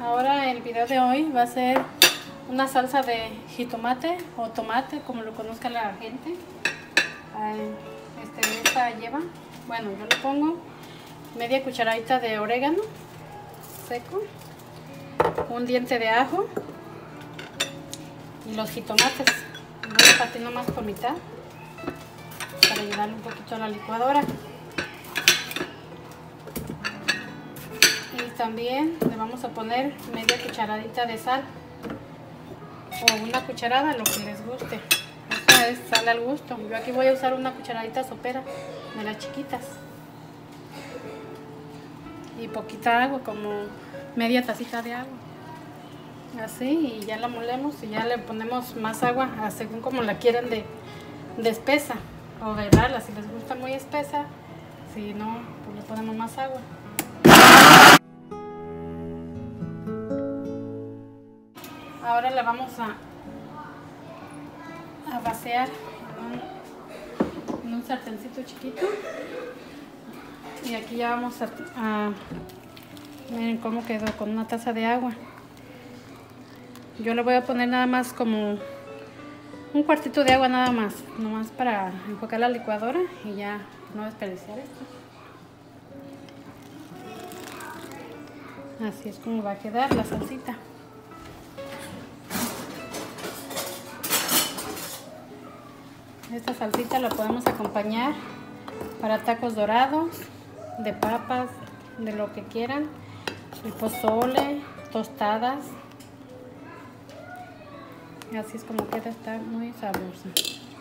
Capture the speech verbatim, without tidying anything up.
Ahora el video de hoy va a ser una salsa de jitomate o tomate, como lo conozca la gente. Este, esta lleva, bueno, yo le pongo media cucharadita de orégano seco, un diente de ajo y los jitomates. Voy a partir nomás por mitad para ayudarle un poquito a la licuadora. Y también le vamos a poner media cucharadita de sal o una cucharada, lo que les guste. Esta es sal al gusto. Yo aquí voy a usar una cucharadita sopera de las chiquitas y poquita agua, como media tacita de agua, así, y ya la molemos y ya le ponemos más agua según como la quieran de, de espesa o de rala, si les gusta muy espesa, si no, pues le ponemos más agua. Ahora le vamos a, a vaciar en un, en un sartencito chiquito. Y aquí ya vamos a, a... Miren cómo quedó, con una taza de agua. Yo le voy a poner nada más como un cuartito de agua nada más. Nomás para enfocar la licuadora y ya no desperdiciar esto. Así es como va a quedar la salsita. Esta salsita la podemos acompañar para tacos dorados, de papas, de lo que quieran, el pozole, tostadas. Así es como queda, está muy sabrosa.